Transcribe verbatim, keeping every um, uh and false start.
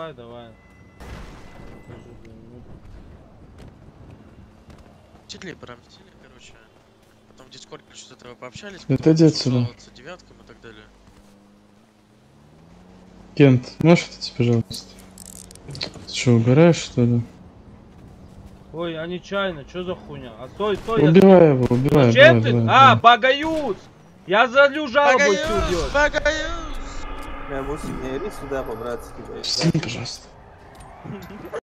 Давай, давай. Читли, промстили, короче. Потом в дискорде что-то вы пообщались. Отойди отсюда. Девяткам и так далее. Кент, можешь отойти, пожалуйста? Ты что, угораешь, что ли? Ой, а нечаянно, что за хуйня? А стой, стой, Убивай я... его, убивай, Зачем давай, ты? давай, А, давай. Багаюз! Я залью жалобу Багаюз, сюда. Багаюз! Бля, Мусик, не ори сюда по-братски, блядь. Встань, пожалуйста.